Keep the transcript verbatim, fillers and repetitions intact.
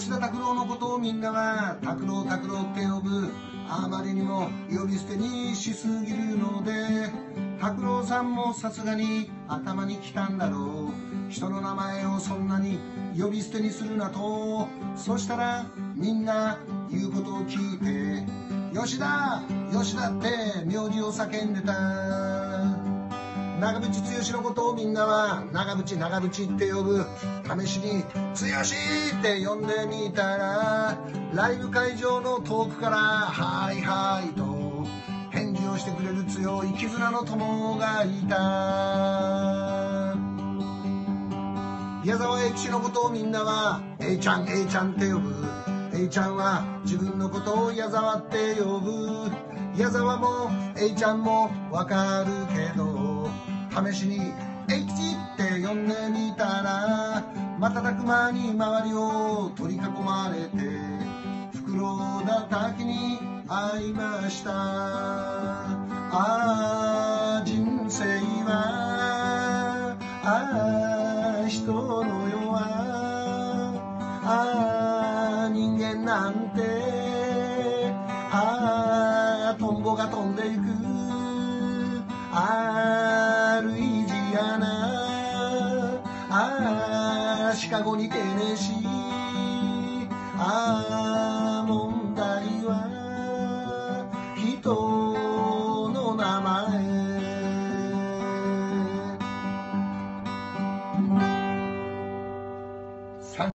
吉田拓郎のことをみんなは拓郎拓郎って呼ぶ。あまりにも呼び捨てにしすぎるので、拓郎さんもさすがに頭にきたんだろう。人の名前をそんなに呼び捨てにするなと。そしたらみんな言うことを聞いて、吉田吉田って名字を叫んでた。長渕剛のことをみんなは長渕長渕って呼ぶ。試しに剛って呼んでみたら、ライブ会場の遠くからはいはいと返事をしてくれる強い絆の友がいた。矢沢永吉のことをみんなは A ちゃん A ちゃんって呼ぶ。 A ちゃんは自分のことを矢沢って呼ぶ。矢沢も A ちゃんもわかるけど、試しに永吉って呼んでみたら、瞬く間に周りを取り囲まれて袋田滝に会いました。ああ人生は、ああ人の世は、ああ人間なんて、ああトンボが飛んでいく。ああルイジアナ、ああシカゴにテネシー、